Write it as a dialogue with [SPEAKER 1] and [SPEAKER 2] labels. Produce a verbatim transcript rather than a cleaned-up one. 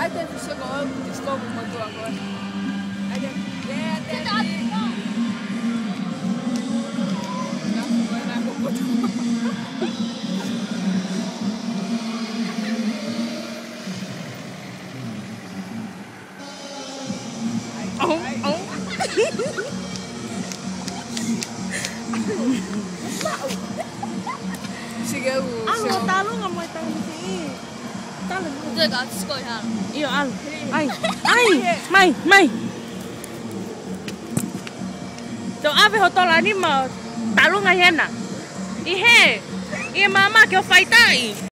[SPEAKER 1] ai te fiso ko disko mo tu ako. Ai te te te.
[SPEAKER 2] Oh, oh.
[SPEAKER 1] Sige u.
[SPEAKER 2] Alo, talo nga mo talo ni. Talo.
[SPEAKER 3] Tôi có score hả?
[SPEAKER 2] Iyo al. Ay, ay, mai, mai. To ave ho tola ni ma talo nga yan na. Ihe. Iya mama kyo fight ai.